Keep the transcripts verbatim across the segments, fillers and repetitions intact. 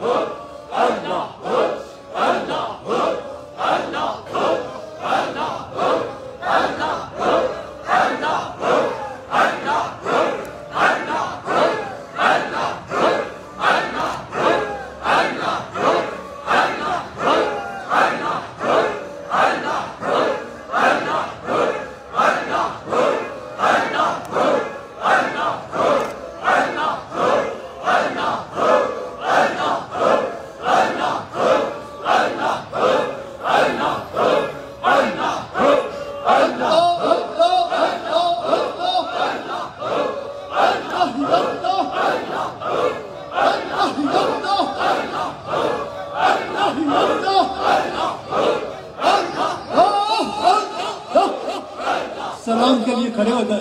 سلام کے لیے کھڑے ہو جائے.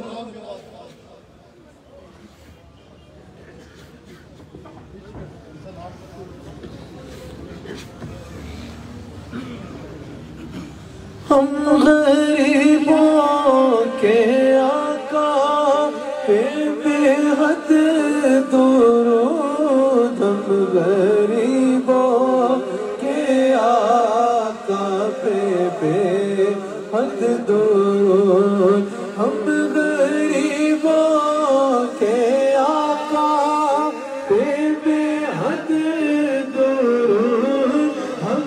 ہم غریبوں کے آقا پہ بے حد درود. ہم غریبوں کے آقا پہ بے حد درود. ہم غریبوں کے آقا پہ بے حد درود. ہم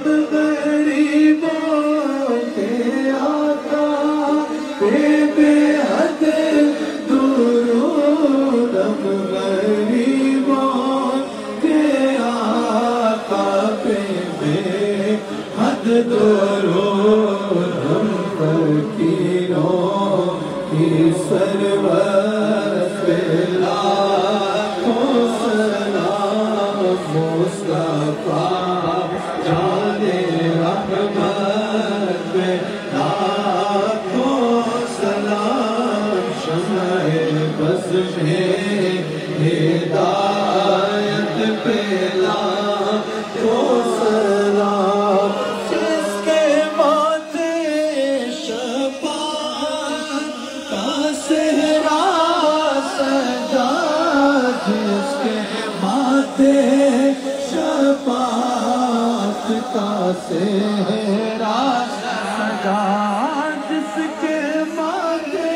غریبوں کے آقا پہ بے حد درود. ہم غریبوں کے آقا پہ بے حد درود. ہم فقیروں کی سرورت پہ لاکھوں سلام. مصطفیٰ جان رحمت پہ لاکھوں سلام. شمع بس میں ہدایت پہ لاکھوں سلام. جس کے ماتھے شفاعت کا صحرا سجا. جس کے ماتھے شفاعت کا صحرا سجا. جس کے ماتھے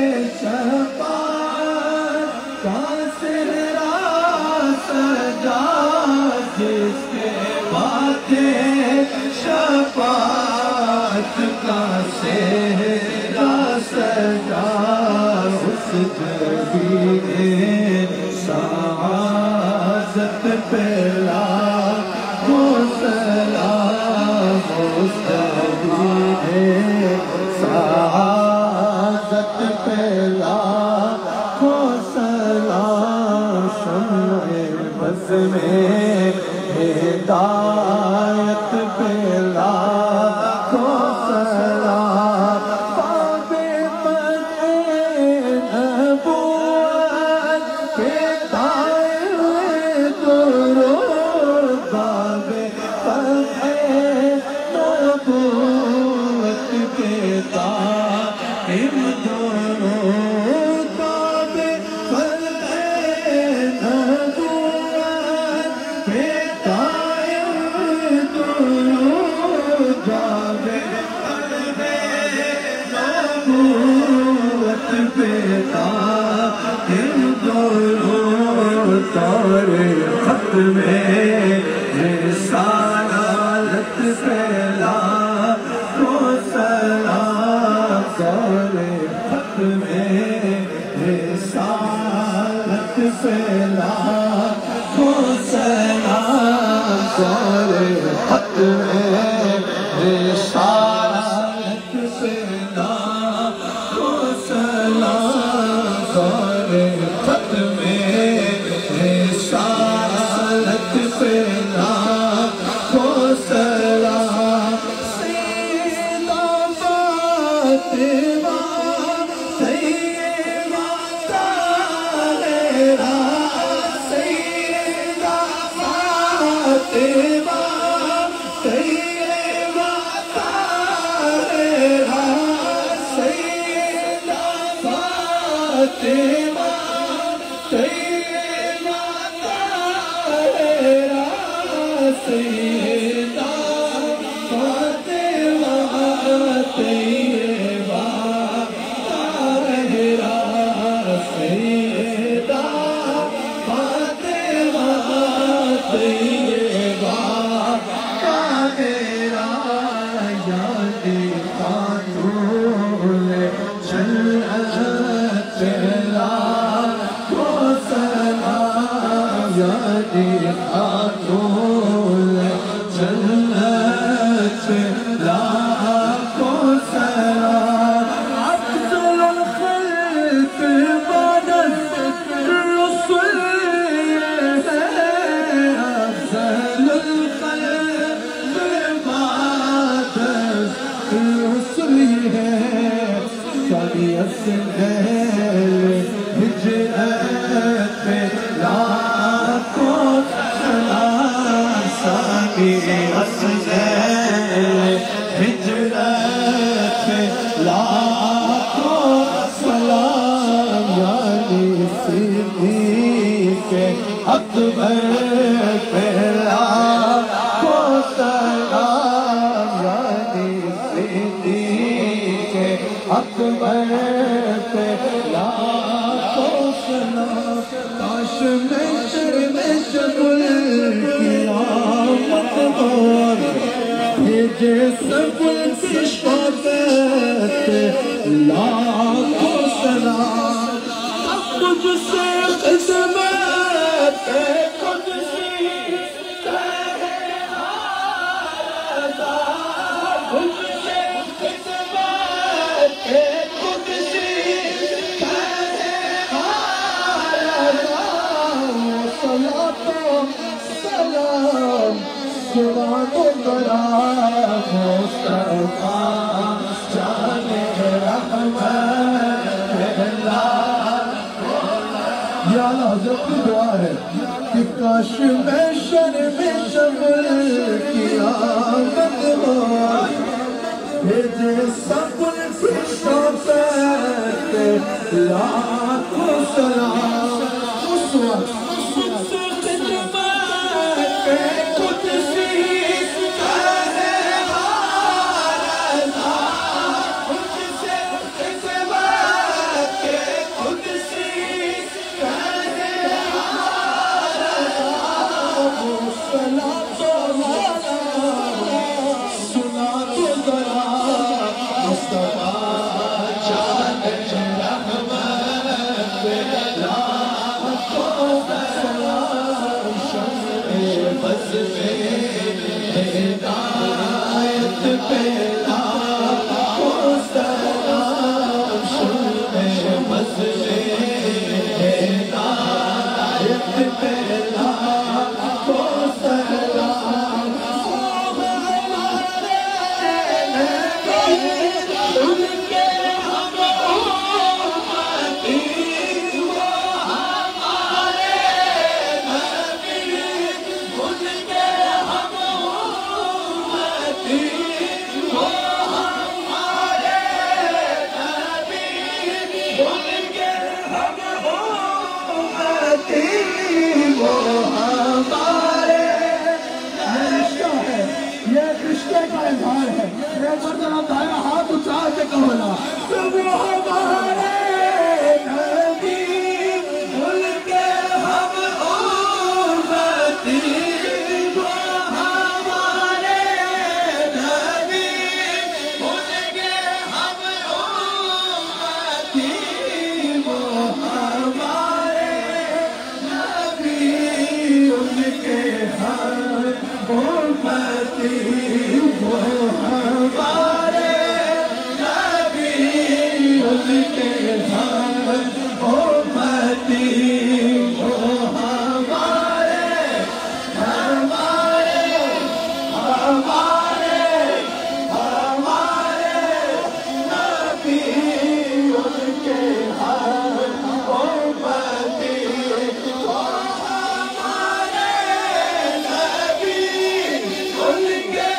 شفاعت کا صحرا سجا. جس کے ماتھے شفاعت کا صحرا سجا. اس جبین سعادت پہ لاکھوں سلام. اس جبین سعادت پہ لاکھوں سلام. شمع بس میں ہدایت پہ لاکھوں سلام. باب مدح نبوت کے دائر درود. باب مدح نبوت کے دائر درود. باب مدح نبوت کے دائر درود. باب مدح نبوت پہ دائر درود. طور خط میں رسالت پہ لاکھوں سلام. طور خط میں رسالت پہ لاکھوں سلام. طور خط میں رسالت پہ لاکھوں سلام. طور خط میں رسالت پہ لاکھوں سلام. سیدہ فاطمہ سیدہ طاہرہ. سیدہ فاطمہ سیدہ طاہرہ. سیدہ فاطمہ سیدہ طاہرہ. سیدہ فاطمہ طیبہ طاہرہ سیدہ فاطمہ طیبہ طاہرہ یعنی خاتون جنت لاکھوں سلام یعنی خاتون جنت لاکھوں سلام افضل الخلق بعد الرسل افضل الخلق بعد الرسل ہے ثانی السنین ہجرت پہ لاکھوں سلام ثانی السنین ہجرت پہ لاکھوں سلام یعنی صدیق اکبر پہ لاکھوں سلام یعنی صدیق اکبر پہ لاکھوں سلام کاش میں شرم شگل قیامت ہو بھیجے سب کی شفاعت لاکھوں سلام تجھ سے خدمت قدسی تیرے آزا تجھ سے خدمت قدسی تیرے آزا صلاۃ و سلام سلام و برام مصطفیٰ جان رحمت اللہ یا اللہ حضرت کی دعا ہے کہ کاش میں شرم شمل قیامت ہو بھیجے سب کی شفاعت لاکھوں سلام اس وقت ہاتھ اٹھا کے کہو نا وہ ہمارے نبی بھول کے ہم امتی وہ ہمارے نبی بھول کے ہم امتی وہ ہمارے نبی ان کے ہم امتی وہ ہمارے نبی ان کے ہم امتی وہ ہمارے ہمارے ہمارے ہمارے نبی ان کے ہم امتی وہ ہمارے نبی ان کے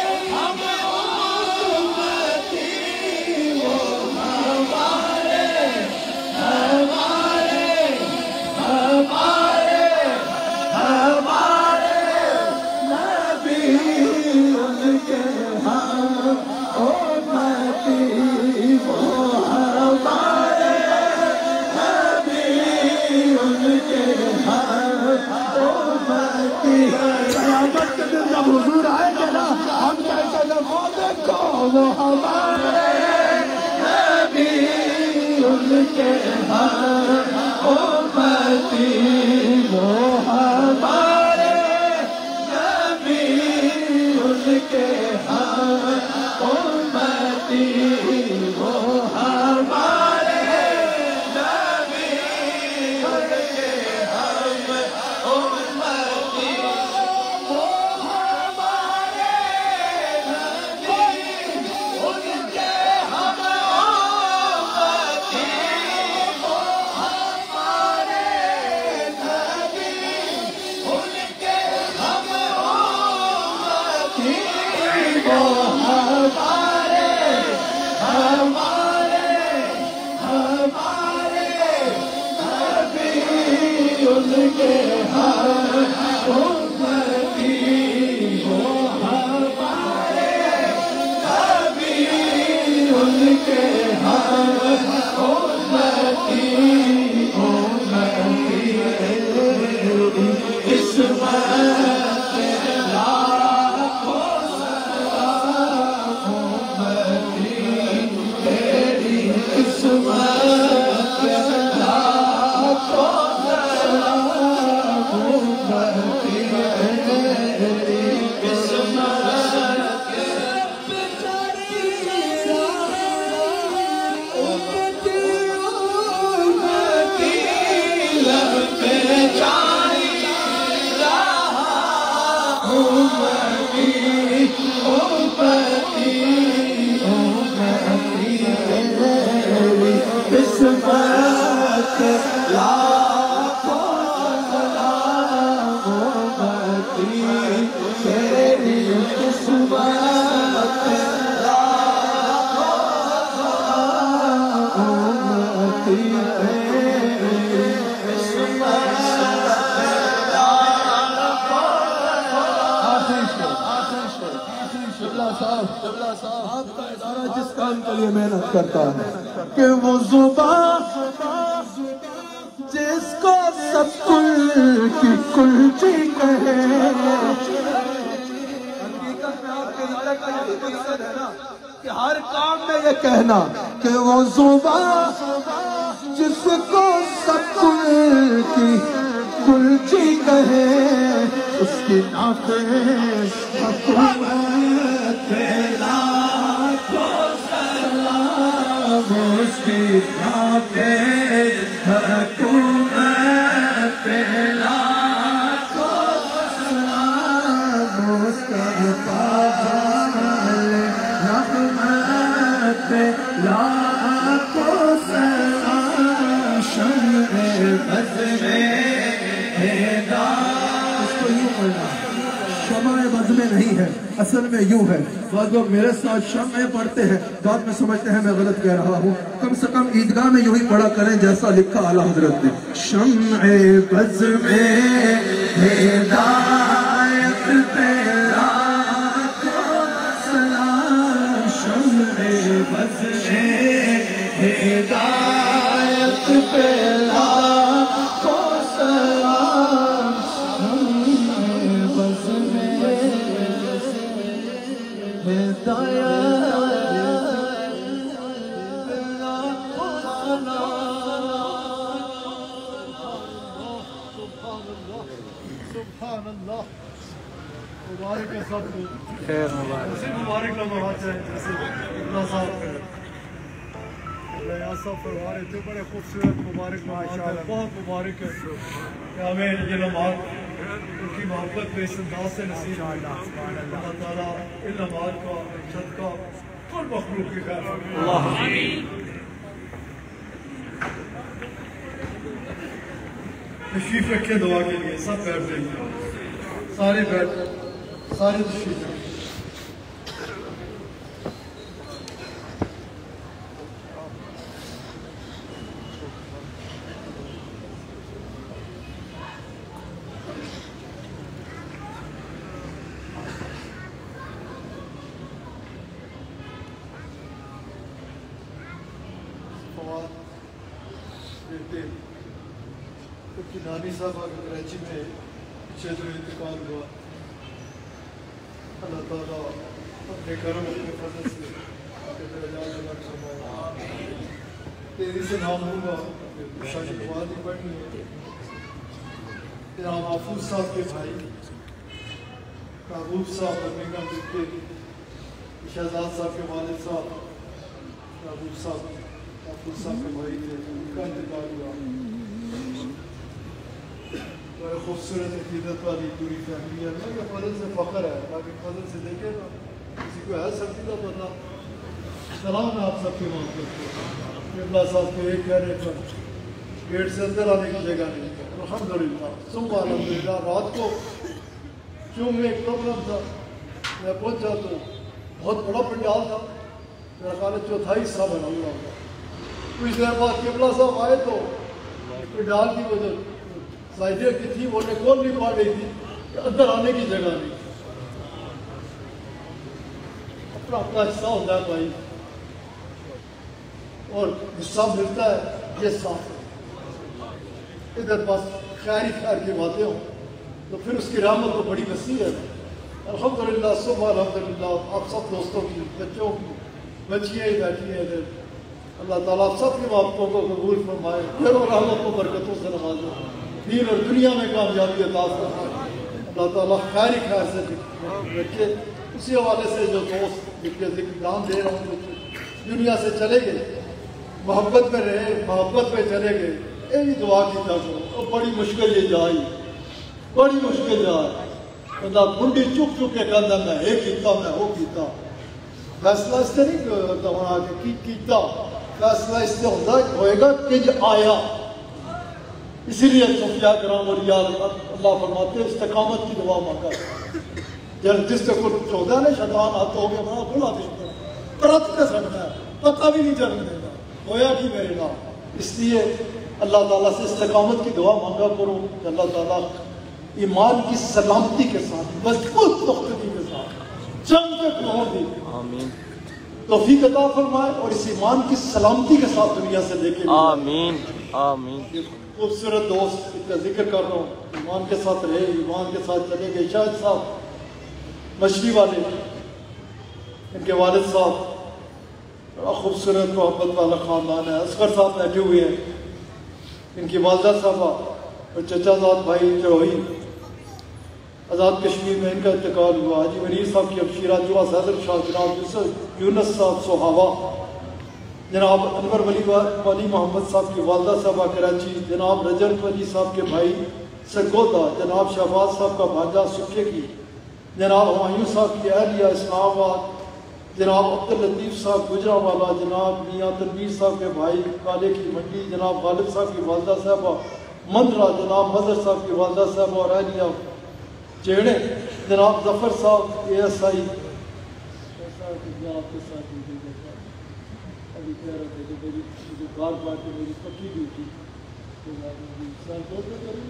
قیامت کے دن جب حضور آئے گے نا ہم کہیں گے وہ دیکھو وہ ہمارے نبی ان کے ہر امتی وہ ہمارے نبی ان کے ہر امتی وہ ہمارے نبی ان کے ہم امتی وہ ہمارے نبی ان کے ہم امتی وہ ہمارے نبی ان کے ہم امتی وہ ہمارے ہمارے ہمارے نبی ان کے ہر امتی وہ ہمارے نبی ان کے ہر امتی امتی قسمت لاکھوں سلام امتی تیری قسمت لاکھوں سلام امتی تیری قسمت بیچاری امتی امتی لب پہ جاری رہا امتی امتی امتی تیری قسمت لاکھوں سلام امتی تیری قسمت لاکھوں سلام امتی تیری قسمت لاکھوں سلام آپ کا ادارہ جس کام کے لیے محنت کرتا ہے کہ وہ زبان جس کو سب کل کی کلچی کہے حقیقت میں آپ کے ادارے کا یہی مقصد ہے نا کہ ہر کام میں یہ کہنا کہ وہ زبان جس کو سب کل کی کلچی کہے اس کی نافذ حکومت پہ لاکھوں سلام اس کی نافذ حکومت پہ لاکھوں سلام اس کا پال رحمت پہ لاکھوں سلام شمع بز میں اس کو یوں پڑھنا شمع بز میں نہیں ہے اصل میں یوں ہے بعض لوگ میرے ساتھ شمع پڑھتے ہیں بعد میں سمجھتے ہیں میں غلط کہہ رہا ہوں کم سے کم عیدگاہ میں یوں ہی پڑھا کریں جیسا لکھا اعلیٰ حضرت نے شمع بز میں ہدایت پہ لاکھوں سلام شمع بز میں ہدایت پہ لاکھوں سلام شمع بز میں ہدایت سبحان اللہ مبارک ہے سب کو خیر مبارک مبارک لمحات ہیں جیسے اللہ صاحب کرے اللہ صاحب فرما رہے تھے بڑے خوبصورت مبارک لمحات ہیں بہت مبارک ہے کہ ہمیں یہ لمحات ان کی محبت میں اس انداز سے نصیب اللہ تعالیٰ ان لمحات کا صدقہ کل مخلوق کی خیر اللہ تشریف رکھے دعا کے لیے سب بیٹھ جائیے سارے بیٹھ سارے تشریف رکھے بیٹے کی نانی صاحب کراچی میں پیچھے جو انتقال ہوا تعالیٰ اپنے کرم اپنے فضل سے تیری سے نام ہوگا شاید بات ہی پڑھنی ہے جناب محفوظ صاحب کے بھائی محبوب صاحب برمنگھم کے شہزاد صاحب کے والد صاحب محبوب صاحب محفوظ صاحب کے بھائی تھے ان کا انتقال ہوا بڑے خوبصورت عقیدت والی پوری فیملی ہے اللہ کے فضل سے فخر ہے اللہ کے فضل سے دیکھے نا کسی کو ہے سکتا بندہ سلام ہے آپ سب کے مانتے ہیں قبلہ صاحب کے ایک گھر پر گیٹ سے اندر آنے کی جگہ نہیں ہے الحمدللہ صبح الحمدللہ رات کو کیوں میں ایک پروگرام تھا میں پہنچا تو بہت بڑا پنڈال تھا میرا خیال ہے چوتھائی حصہ بنا ہوا تھا کچھ دیر بعد قبلہ صاحب آئے تو پنڈال کی وجہ سائیڈیا کی تھی وہ نے کون نہیں پا رہی تھی کہ اندر آنے کی جگہ نہیں اپنا اپنا حصہ ہوتا ہے بھائی اور حصہ ملتا ہے یہ صاف ہے ادھر بس خیر ہی خیر کی باتیں ہوں تو پھر اس کی رحمت تو بڑی وسیع ہے الحمدللہ صبح الحمدللہ آپ سب دوستوں کی بچوں کی بچیاں ہی بیٹھی ہیں ادھر اللہ تعالیٰ آپ سب کی باتوں کو قبول فرمائے پھر اور رحمت کو برکتوں سے نوازے دین اور دنیا میں کامیابی عطا فرمائے اللہ تعالیٰ خیر ہی خیر سے رکھے اسی حوالے سے جو دوست جن ذکر دان دے رہا ہوں دنیا سے چلے گئے محبت میں رہے محبت میں چلے گئے یہی دعا کی جا کرو اب بڑی مشکل یہ جائی بڑی مشکل جائے بندہ بنڈی چک چک کے کہتا میں یہ کیتا میں وہ کیتا فیصلہ اس سے نہیں ہونا کہ کیتا فیصلہ اس سے ہوئے گا کہ آیا اسی لیے صوفیاء کرام اور یار اللہ فرماتے ہیں استقامت کی دعا مانگا جب جس سے کوئی چودہ نے شیطان آتا ہو گیا بڑا بھولا دیتا ہے پرت کے سکتا ہے پتہ بھی نہیں چلنے دیتا ہویا کی میرے نام اس لیے اللہ تعالیٰ سے استقامت کی دعا مانگا کرو کہ اللہ تعالیٰ ایمان کی سلامتی کے ساتھ مضبوط پختگی کے ساتھ جنگ پہ پہنچ دی توفیق عطا فرمائے اور اس ایمان کی سلامتی کے ساتھ دنیا سے لے کے آمین آمین خوبصورت دوست کا ذکر کر رہا ہوں ایمان کے ساتھ رہے ایمان کے ساتھ چلے گئے شاہد صاحب مچھلی والے ان کے والد صاحب بڑا خوبصورت محبت والا خاندان ہے اصغر صاحب بیٹھے ہوئے ہیں ان کی والدہ صاحبہ اور چچا زاد بھائی جوہی آزاد کشمیر میں ان کا انتقال ہوا حاجی منیر صاحب کی ابشیرہ جوا حیدر شاہ جناب یوسف یونس صاحب سوہاوا جناب انور ولی ولی محمد صاحب کی والدہ صاحبہ کراچی جناب رجب ولی صاحب کے بھائی سرگودا جناب شہباز صاحب کا بھانجا سکھے کی جناب ہمایوں صاحب کی اہلیہ اسلام آباد جناب عبداللطیف صاحب گجرانوالہ جناب میاں تنویر صاحب کے بھائی کالے کی منڈی جناب غالب صاحب کی والدہ صاحبہ مندرہ جناب مظہر صاحب کی والدہ صاحبہ اور اہلیہ چیڑے جناب ظفر صاحب اے ایس آئی ابھی کہہ رہے تھے کہ میری جو بار بار کے میری پکی ڈیوٹی سال دو میں کریں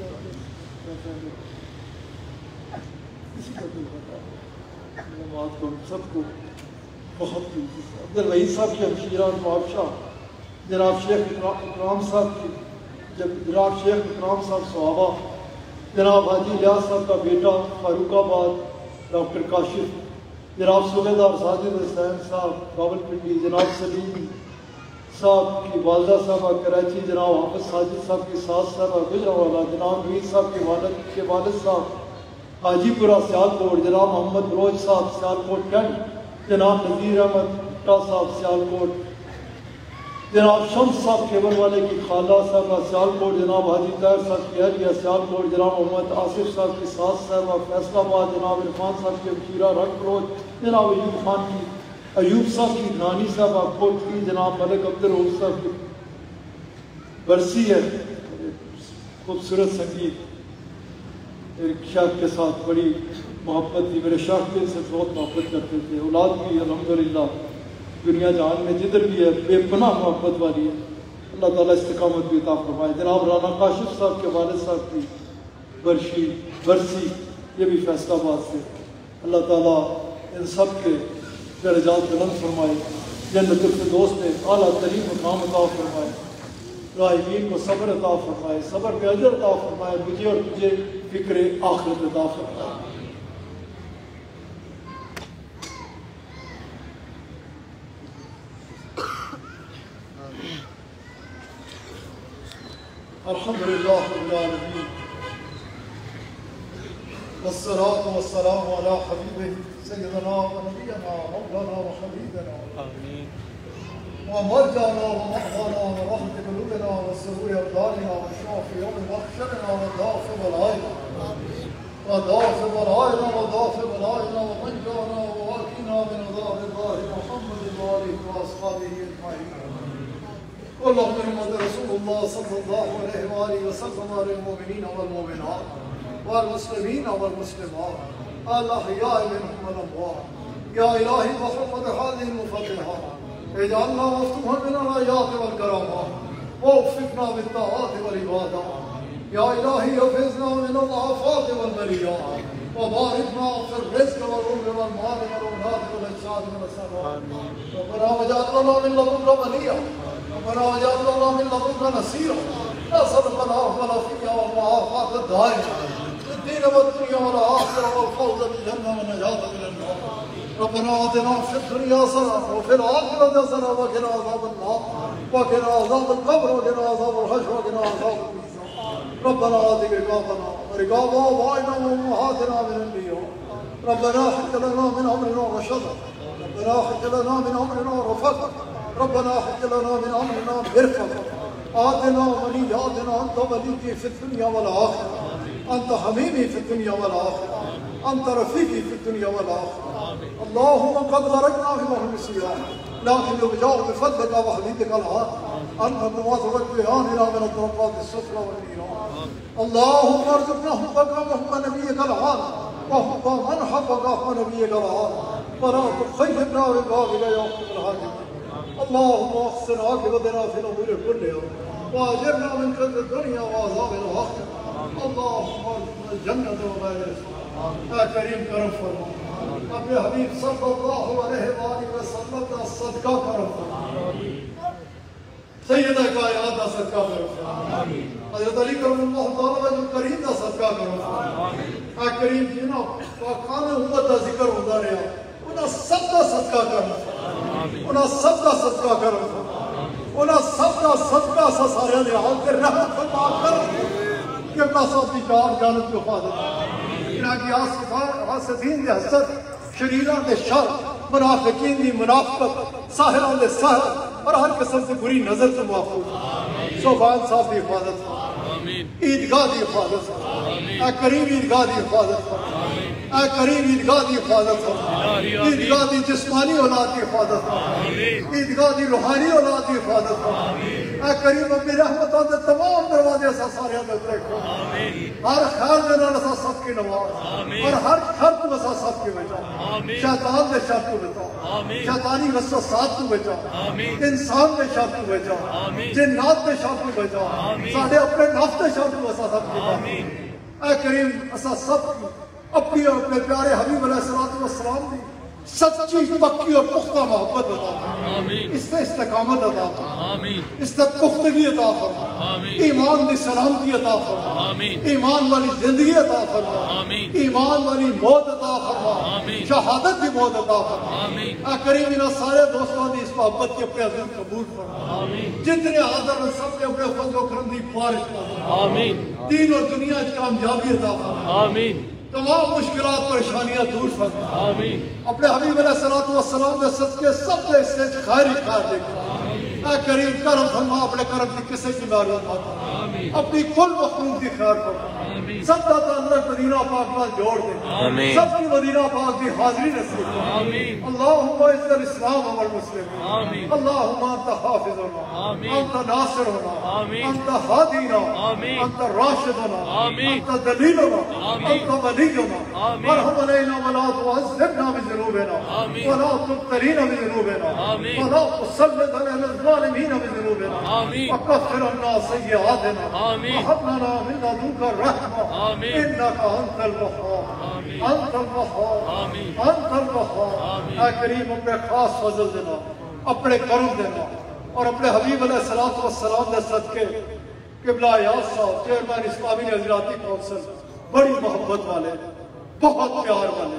اسی کا کوئی پتا بات کو سب کو بہت عبدالوحید صاحب کی ہمشیرہ نواب شاہ جناب شیخ اکرام صاحب کی جناب شیخ اکرام صاحب صحابہ جناب حاجی لیاس صاحب کا بیٹا فاروق آباد ڈاکٹر کاشف جناب صوبیدار ساجد حسین صاحب راولپنڈی جناب سلیم صاحب کی والدہ صاحبہ کراچی جناب حافظ ساجد صاحب کی ساس صاحبہ گجرانوالہ جناب میر صاحب کے والد کے والد صاحب حاجی پورہ سیالکوٹ جناب محمد بلوچ صاحب سیالکوٹ کینٹ جناب نذیر احمد بھٹا صاحب سیالکوٹ جناب شمس صاحب کیبل والے کی خالہ صاحبہ سیالکوٹ جناب حاجی طاہر صاحب کی اہلیہ سیالکوٹ جناب محمد آصف صاحب کی ساس صاحبہ فیصل آباد جناب عرفان صاحب کی ہمشیرہ رنگ روز جناب ایوب خان کی ایوب صاحب کی نانی صاحبہ کوٹلی جناب ملک عبدالرؤوف صاحب کی برسی ہے خوبصورت سنگیت ایک شاہ کے ساتھ بڑی محبت تھی میرے شاہ کے سے بہت محبت کرتے تھے اولاد بھی الحمدللہ دنیا جہان میں جدھر بھی ہے بے پناہ محبت والی ہے اللہ تعالیٰ استقامت بھی عطا فرمائے جناب رانا کاشف صاحب کے والد صاحب کی برشی برسی یہ بھی فیصلہ آباد سے اللہ تعالیٰ ان سب کے درجات بلند فرمائے جنت الفردوس میں اعلیٰ ترین مقام عطا فرمائے راہبین کو صبر عطا فرمائے صبر پہ اجر عطا فرمائے مجھے اور تجھے فکر آخرت عطا فرمائے الحمدللہ رب العالمین والصلاة والسلام على حبیبہ سیدنا و نبینا مولانا و حبیبنا آمین ومرجعنا ومأوانا ورحمة قلوبنا وسرور أبداننا وشرف يوم محشرنا وضعف بلائنا وضعف بلائنا وضعف بلائنا ومنجانا وواكنا من عذاب الله محمد وآله وأصحابه أجمعين. اللهم محمد رسول الله صلى الله عليه وآله وسلم على المؤمنين والمؤمنات والمسلمين والمسلمات الأحياء منهم والأموات. يا إلهي محمد هذه المفتحات اجعلنا مفتوحا من الآيات والكرامات ووفقنا بالطاعات والعبادات. يا إلهي حفظنا من الآفات والبليات وباركنا في الرزق والعمر والمال والأولاد والأجساد والثروات. ربنا واجعل لنا من لدنك وليا ربنا واجعل لنا من لدنك نصيرا نسألك العفو والعافية والمعافاة الدائمة في الدين والدنيا والآخرة والفوز بالجنة والنجاة من النار. ربنا آتنا في الدنيا حسنة وفي الآخرة حسنة وقنا عذاب النار وقنا عذاب القبر وقنا عذاب الحشر وقنا عذاب الميزان. ربنا آتك رقابنا ورقاب آبائنا وأمهاتنا من النيران. ربنا حج لنا من أمرنا رشدا ربنا حج لنا من أمرنا رفقا ربنا حج لنا من أمرنا مرفقا. آتنا ولياتنا أنت وليي في الدنيا والآخرة أنت حميمي في الدنيا والآخرة أنت رفيقي في الدنيا والآخرة. اللهم قد غرقنا في بحر السياح لكن يرجع بفضلك وحديدك العاد أنت تواصلت بهاننا من الطرقات السفلى والنيران. اللهم ارزقنا حبك وحب نبيك العاد وحب من حبك وحب نبيك العاد ولا تخيبنا ببابك يا رب العالمين. اللهم احسن عاقبتنا في الأمور كلها وأجرنا من خزي الدنيا وعذاب الآخرة. اللهم ارزقنا الجنة وغير يا كريم کرم فرما اپنے حبیب صلی اللہ علیہ وآلہ وسلم کا صدقہ کرم فرما. سیدہ کائنات کا صدقہ کرم فرما. حضرت علی کرم اللہ تعالیٰ جو کریم کا صدقہ کرم فرما. اے کریم جنہوں پاکان امت کا ذکر ہوتا رہا انہاں سب کا صدقہ کرم فرما. انہاں سب کا صدقہ کرم فرما. انہاں سب کا صدقہ سسارے لے حال کے رحمت فرما کر کہ اپنا ساتھ کی چار جانت کی حفاظت کی حاسدین دی حسد شریران دے شر منافقین دی منافقت ساحران دے سحر اور ہر قسم سے بری نظر سے محفوظ. سبحان صاحب دی حفاظت عیدگاہ دی حفاظت اے کریم عیدگاہ دی حفاظت اے کریم عیدگاہ دی حفاظت عیدگاہ دی جسمانی اولاد دی حفاظت عیدگاہ دی روحانی اولاد دی حفاظت اے کریم اپنی رحمتوں دے تمام دروازے اسا سارے اندر رکھو. ہر خیر دے نال اسا سب کی نواز اور ہر خر کو اسا سب کی بچا. شیطان دے شر کو بچا شیطانی وسوسات کو بچا انسان دے شر کو بچا جنات دے شر کو بچا ساڈے اپنے نفس دے شر کو اسا سب کی بچا. اے کریم اسا سب اپنی اور اپنے پیارے حبیب علیہ السلام دی سچی پکی اور پختہ محبت عطا فرما. اس سے استقامت عطا فرما. اس سے پختگی عطا فرما. ایمان دی سلامتی عطا فرما. ایمان والی زندگی عطا فرما. ایمان والی موت عطا فرما. شہادت کی موت عطا فرما. اے کریم انہاں سارے دوستوں نے اس محبت کے اپنے عزم قبول فرما. جتنے حاضر ہیں سب نے اپنے فضل و کرم دی بارش فرما. دین اور دنیا کی کامیابی عطا فرما. تمام مشکلات پریشانیاں دور فرما. اپنے حبیب علیہ السلام نے صدقے سب نے اس سے خیری خیر دیکھا. اے کریم کرم فرما اپنے کرم کی کسی کی معلوم آتا اپنی کل مخلوق کی خیر فرما. سب کا تعلق مدینہ پاک میں جوڑ دے. سب کی مدینہ پاک کی حاضری نصیب. اللہم اعز الاسلام والمسلمین. اللہم انت حافظنا انت ناصرنا انت ہادینا انت راشدنا انت دلیلنا انت ولینا. ارحم علینا ولا تعذبنا بذنوبنا ولا تبتلینا بذنوبنا ولا تسلط علینا الظالمین بذنوبنا وکفر عنا سیئاتنا وهب لنا من لدنک الرحمة انك انت الوهاب انت الوهاب انت الوهاب. اے کریم اپنے خاص فضل دینا اپنے کرم دینا اور اپنے حبیب علیہ السلام دے صدقے قبلہ یاس صاحب چیئرمین اسلامی نظریاتی کونسل بڑی محبت والے بہت پیار والے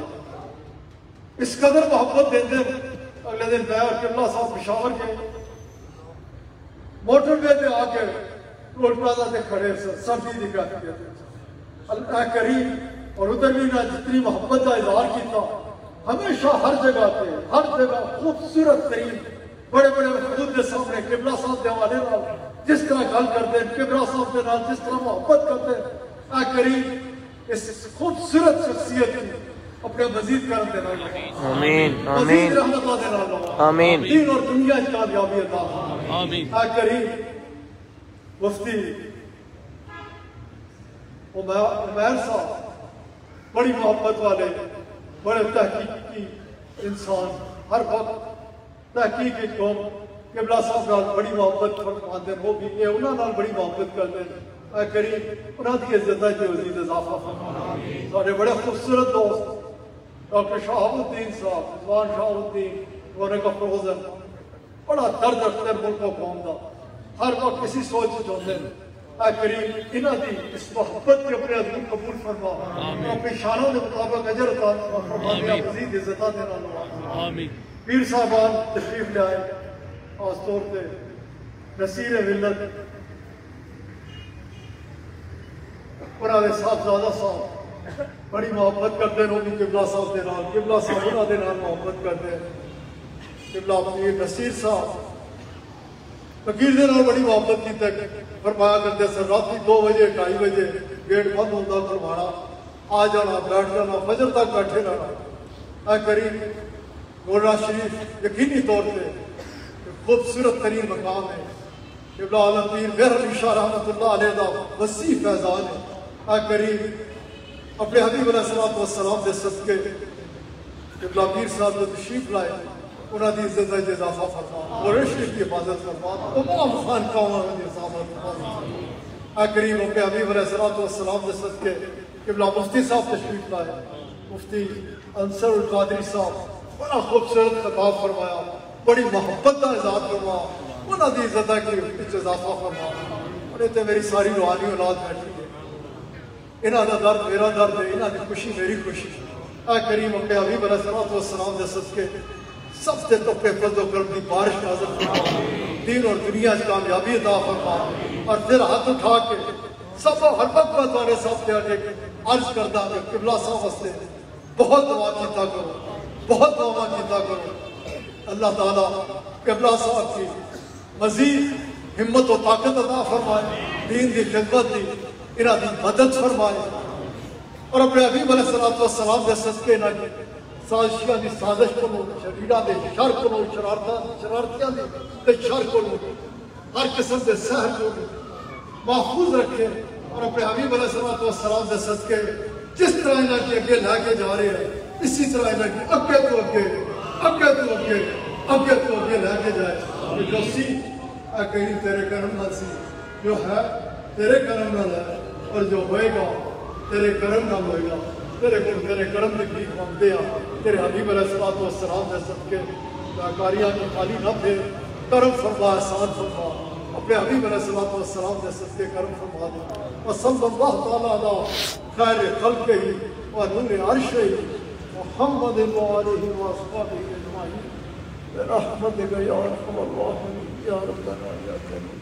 اس قدر محبت دے دے. اگلے دن میں اور قبلہ صاحب پشاور کے موٹر وے پہ آ کے ٹول پلازا سے کھڑے سر سردی دکھا دیتے اللہ کریم اور ادھر بھی نہ جتنی محبت کا اظہار کیتا ہمیشہ ہر جگہ پہ ہر جگہ خوبصورت ترین بڑے بڑے حدود کے سامنے قبلہ صاحب کے حوالے نال جس طرح گل کرتے ہیں قبلہ صاحب کے نال جس طرح محبت کرتے ہیں اے کریم اس خوبصورت شخصیت کی اپنے مزید کرم دے نال آمین مزید آمین رحمتہ دے نال آمین دین اور دنیا کی کامیابی عطا آمین اے کریم مفتی عمیر صاحب بڑی محبت والے بڑے تحقیقی انسان ہر وقت تحقیق قوم قبلہ صاحب نال بڑی محبت فرماتے ہیں وہ بھی یہ انہاں نال بڑی محبت کرتے ہیں اے کریم انہاں دی عزت کی مزید اضافہ فرما سارے بڑے خوبصورت دوست ڈاکٹر شہاب الدین صاحب رضوان شہاب الدین رونے کا فروزن بڑا درد رکھتے ہیں ملک و قوم دا ہر وقت کسی سوچ چاہتے ہیں اے کریم انہاں دی اس محبت کے اپنے عظیم قبول فرما اپنی شانوں کے مطابق اجر عطا فرما دیا مزید عزتاں دے نال آمین پیر صاحبان تشریف لے آئے خاص طور پہ نصیر ملت انہاں دے صاحبزادہ صاحب بڑی محبت کرتے ہیں انہوں قبلہ صاحب دے نال قبلہ صاحب انہاں دے نال محبت کرتے ہیں قبلہ پیر نصیر صاحب فقیر دے نال بڑی محبت کی تک فرمایا کرتے سر رات دو بجے ڈھائی بجے گیٹ بند ہوتا فرمانا آ جانا بیٹھ جانا فجر تک بیٹھے رہنا اے کریم گولڑا شریف یقینی طور پہ خوبصورت ترین مقام ہے قبلہ عالم پیر مہر علی شاہ رحمۃ اللہ علیہ دا وسیع فیضان ہے اے کریم اپنے حبیب علیہ الصلوۃ والسلام دے صدقے قبلہ پیر صاحب جو تشریف لائے انہاں دی عزت و اضافہ فرما اور شریف کی حفاظت فرما تمام خانقاہاں دی حفاظت فرما اے کریم اپنے حبیب علیہ الصلوۃ والسلام دے صدقے قبلہ مفتی صاحب تشریف لائے مفتی انصر القادری صاحب بڑا خوبصورت خطاب فرمایا بڑی محبت کا اظہار فرما انہاں دی عزت کی اضافہ فرما اور اتنے میری ساری روحانی اولاد بیٹھی ہے انہاں دا درد میرا درد ہے انہاں دی خوشی میری خوشی اے کریم اپنے حبیب علیہ الصلوۃ والسلام دے صدقے سب سے تپے فضل و کرم کی بارش نازل فرما دین اور دنیا کی کامیابی عطا فرما اور پھر ہاتھ اٹھا کے سب ہر وقت میں تمہارے ساتھ آ کے عرض کرتا کہ قبلہ صاحب واسطے بہت دعا کیتا کرو بہت دعا کیتا کرو اللہ تعالیٰ قبلہ صاحب کی مزید ہمت و طاقت عطا فرمائے دین کی خدمت دی انہاں دی مدد فرمائے اور اپنے حبیب علیہ الصلوۃ والسلام دے صدقے نہ سازشیاں دی سازش کو شریرہ دے شر کو شرارتیاں دے شر کو ہر قسم دے سحر کو محفوظ رکھے اور اپنے حبیب علیہ الصلوۃ والسلام دے صدقے جس طرح انہاں کی اگے لے کے جا رہے ہیں اسی طرح انہاں کی اگے تو اگے اگے تو اگے اگے تو اگے لے کے جائے جو سی اے کہیں تیرے کرم نال سی جو ہے تیرے کرم نال ہے اور جو ہوئے گا تیرے کرم نال ہوئے گا تیرے کو تیرے کرم کی بھیک مانگتے ہیں تیرے حبیب علیہ الصلوۃ والسلام دے صدقے کاریاں کی خالی نہ پھیر کرم فرما احسان فرما اپنے حبیب علیہ الصلوۃ والسلام دے صدقے کرم فرما دے وصلی اللہ تعالیٰ علی خیر خلقہ و نور عرشہ محمد وآلہ وصحبہ اجمعین برحمتک یا ارحم الراحمین یا ربنا یا کریم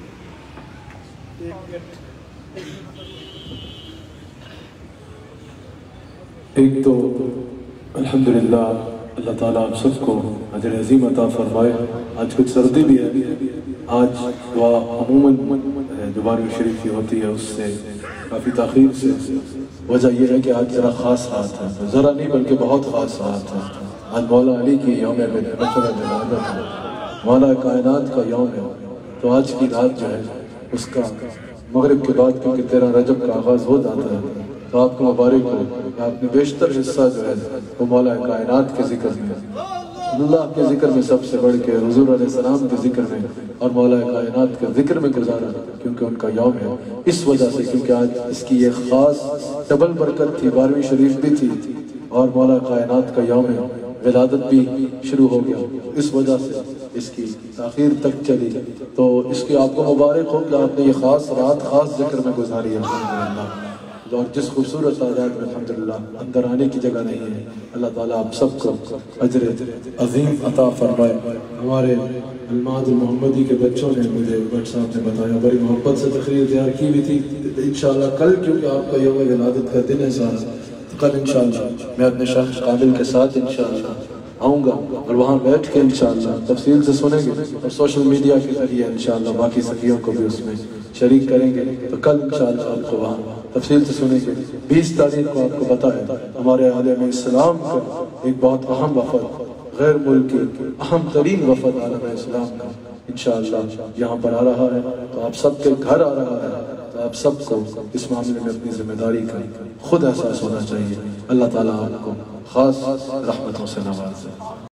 ایک تو الحمدللہ اللہ تعالیٰ آپ سب کو اجر عظیم عطا فرمائے آج کچھ سردی بھی ہے آج دعا عموماً جو بارہویں شریف کی ہوتی ہے اس سے کافی تاخیر سے وجہ یہ ہے کہ آج ذرا خاص رات ہے ذرا نہیں بلکہ بہت خاص رات ہے آج مولا علی کی یوم جلالت ہے مولا کائنات کا یوم ہے تو آج کی رات جو ہے اس کا مغرب کے بعد کیونکہ تیرہ رجب کا آغاز ہو جاتا ہے تو آپ کو مبارک ہو کہ آپ نے بیشتر حصہ جو ہے وہ مولا کائنات کے ذکر میں اللہ کے ذکر میں سب سے بڑھ کے حضور علیہ السلام کے ذکر میں اور مولا کائنات کے ذکر میں گزارا کیونکہ ان کا یوم ہے اس وجہ سے کیونکہ آج اس کی ایک خاص ڈبل برکت تھی بارہویں شریف بھی تھی اور مولا کائنات کا یوم ہے ولادت بھی شروع ہو گیا اس وجہ سے اس کی تاخیر تک چلی تو اس کی آپ کو مبارک ہو کہ آپ نے یہ خاص رات خاص ذکر میں گزاری ہے الحمدللہ اور جس خوبصورت تعداد میں الحمدللہ اندر آنے کی جگہ نہیں ہے، اللہ تعالیٰ آپ سب کو اجر عظیم عطا فرمائے۔ ہمارے المعہد المحمدی کے بچوں نے مجھے بٹ صاحب نے بتایا، بڑی محبت سے تقریر تیار کی ہوئی تھی انشاءاللہ کل، کیونکہ آپ کا یوم ولادت کا دن ہے سارا، کل انشاءاللہ میں اپنے شخص قابل کے ساتھ انشاءاللہ آؤں گا اور وہاں بیٹھ کے انشاءاللہ تفصیل سے سنیں گے، اور سوشل میڈیا کے ذریعے انشاءاللہ باقی ساتھیوں کو بھی اس میں شریک کریں گے، تو کل انشاءاللہ آپ کو وہاں تفصیل سے سنیں گے۔ بیس تاریخ کو آپ کو پتہ ہے ہمارے عالم اسلام کا ایک بہت اہم وفد، غیر ملکی اہم ترین وفد عالم اسلام کا انشاءاللہ یہاں پر آ رہا ہے، تو آپ سب کے گھر آ رہا ہے، تو آپ سب کو اس معاملے میں اپنی ذمہ داری کا خود احساس ہونا چاہیے۔ اللہ تعالیٰ آپ کو خاص رحمتوں سے نوازے۔